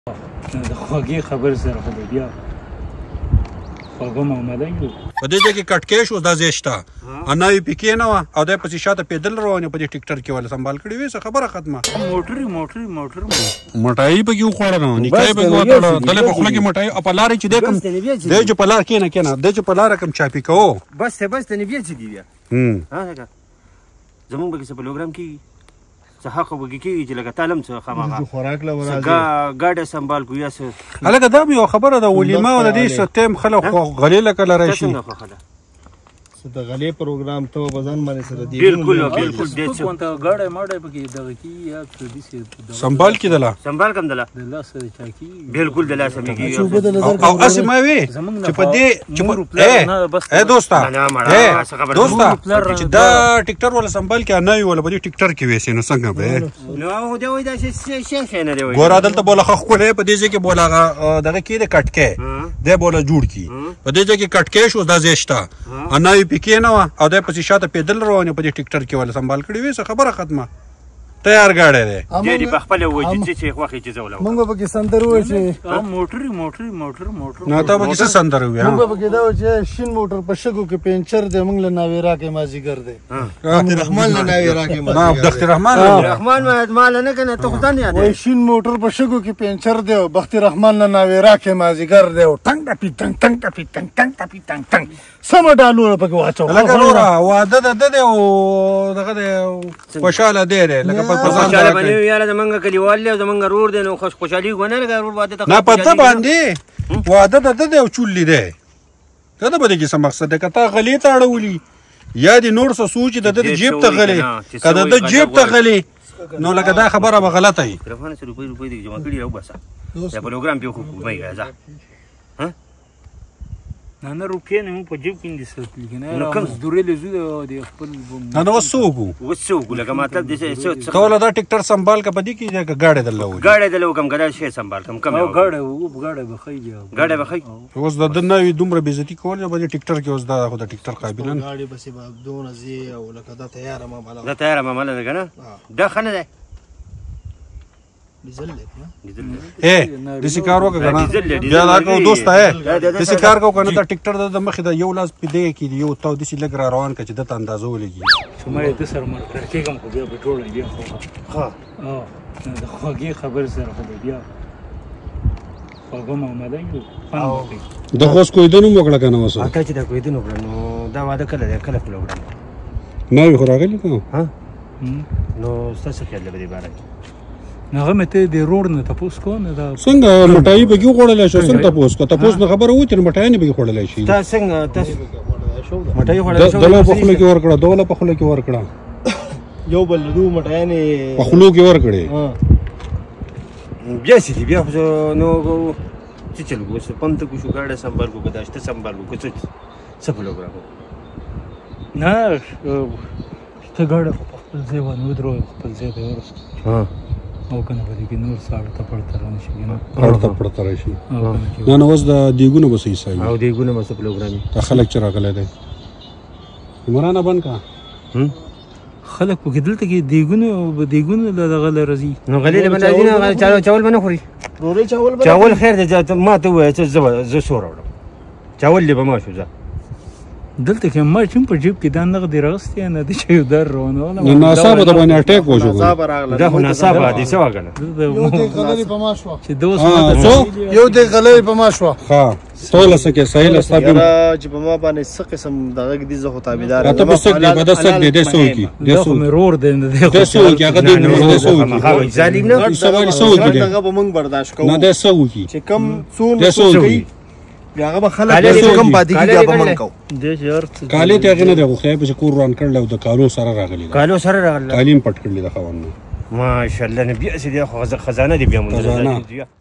د خوږې خبرې سره خو به بیا خوږه معامله یو په دې ځای کې کټکې شو دا ځای شته نوې پیکې نه وه او دی پسې شاته پیدل روان په دې ټیکټر کې وله سنبال کړي وې څه خبره ختمه مټایي پکې وخوړله نکای پکې وتړه دلې په خوله کې مټایي او په لارې چې دی کوم دی چې په لار کښېنه دی چې په لاره کوم چاپي کوو بس ته نه بیا څه دي بیا زمونږ پکې څه پروګرام کېږي څه حق وګي کېږي چې لکه تعلیم څه خامخا خوراک له ورځې ګاډه سنبال کو یا څه هلکه دا یو خبره ده ولیمه او د دې څه ټایم خلک غلې لکه لری شي د غلې پروګرام ته بزن باندې سره دی بالکل دې څه ته ګاډه ماډه پکې دغه کی یا څه دي سنبال کې دلا سنبال کم دلا د لاس سره چاکی بالکل د لاس مې کیږي او اسې ما وی چې په دې چې اے دوستا چې دا ټیکټر ولا سنبال کې نه ولا په دې ټیکټر کې وېسې نو څنګه به نو دا وای دا شي نه دی ګور عدالت بوله خو خو په دې ځای کې بوله دغه کې د کټکې دی بوله جوړ کی په دې ځای کې کټکې شو دا ځای شته نوې پیکې نه وه او دی پسې شاته پیدل روان په دې ټیکټر کې وله سنبال کړي وې څه خبره ختمه تیار ګاډی دی ډېرې په خپله ووایي چې خوښې چې زه ولاړم موږ به پکې سندرې ووایو چې موټر نو ته به کیسه سندرې ووایې موږ به پکې دا وایو چې شین موټر په شګو کې پنچر دی موږ له ناوې راکې مازدیګر دی بختي رحمان له ناوې راکې بختي رحمان مال نه کنه ته خو ځان یاد وایي شین موټر په شګو کې پنچر دی او بختي رحمان له ناوې راکې مازدیګر دی او ټنګ ټپي ټنګ ټنګ ټپي ټنګ ټنګ ټپي ټنګ ټنګ سمه ډالونه پکې واچو لکه وروره واده د دی او دغه دی خوشحاله دی لکه په خوشحاله باندې یاره زمونږ کلیوال دی او زمونږ رور دی نو خوشحالي ونه لکه رور واده ته نه پته باندې واده د دی او چولي دی که د به دې کې څه مقصد دی که تا غلې ته اړولي یا دې نور څه سوچ د ده د جیب ته غلې که د ده جیب ته غلې نو لکه دا خبره به غلطه وي روپۍ دې جمع کړي راوباسه دا پروګرام پې وکړو مه یې ځه نه روپۍ نه مو په جیب کې دي ساتلي که نه مزدورۍ له زو د خپل نه اوس څه وکړو اوس څه وکړو لکه مطلب دې ته وله دا ټیکټر سنبال که په دې کې که ګاډی درله وولي ګاډی درله وکړم که دا شی سنبال کړم کم ګاډی به ښه ګاډی به ښه اوس د ده نوي دومره بېزتي کول په دې ټیکټر کې اوس دا خو د ټیکټر قابله نه ګاډي پسې به دونه ځي او لکه دا تیاره معامله دا تیاره معامله ده که نه دا ښه نه دی داسې کار وکړه که نه بیا دا که دوسته داسې کار کوه که نه دا ټیکټر د مخې د یو لاس په دې کې یو تاو داسې لږ را روان کړه چې ده ته اندازه ولګي چې ما یې ده سره ملګری کېږم خو بیا به ټوله بیا خو د خوږې خبرې سره خو به بیا خوږه معامله یو خوند وکړي د خو اوس کویدن هم وکړه که نه اوس تا چې دا کویدن وکړه نو دا واده کله دی کله پروګرام نوي خو راغلي که نو ستاسو خیال دی په دې باره کې هغه مې ته د روډ نه تپوس کوه نه دا څنګه مټایي پکې وخوړلی شو څنګه تپوس که تپوس نه خبره وکړي نو مټایي نه پکې خوړلی شي تا څنګه تاسو مټایي خوړلی شو دله په خوله کې ورکړه دوله په خوله کې ورکړه یو بل دو مټیانې په خولو کې ورکړې بیا څه دي بیا خو نو څه چل کو څه پنته کو شو ګاډه سنبال کو که دا شته سنبال کو څه پروګرام نه ته ګاډه په خپل ځای باندې ودرو خپل ځای ته ورسو او کنه په دې کې نور څه اړته پړته راشي که نه اړته پړته راشي نه نه اوس د دیګونه به څه حساب او دیګونه به څه پروګرام دا خلک چې راغلی دی عمرانه بند که خلک پکې دلته کې دیګونه دغه له راځي نو غلې له باندې راځي نه چاول به نه خوري ډوډۍ چاول خیر دی ما ته ووایه چې زه څو راوړم چاول دې به ما شو زه دلته کې ما چې په جیب کې دا نغ دی راغستی نه دی چې یو در روانوله ناڅاپه د باندې اټیک وشو دا خو ناڅاپه دی څه وکړه یو دې غلې په ما شوه چې دوست یو دې غلې په ما شوه ښه ټوله څه کې صحیح لستا بیم چې په ما باندې څه قسم دغه دي زه خو تابعدار ته په سک دی په د سک دی د سو کی دا خو مې رور دی نه دی د سو کی هغه دی د سو کی ظالم نه سوال سو کی دغه به موږ برداشت کوو نه د سو کی چې کم څون د سو کی هغه به خلک کم پاتې کېږي به موږ کوو کالي ته هغه نه دی خو خدای په کور روان کړل او د کالو سره راغلی کالو سره راغلی تعلیم پټ کړلی د خوانو ماشاءالله نه بیا چې دی خزانه دی بیا مونږ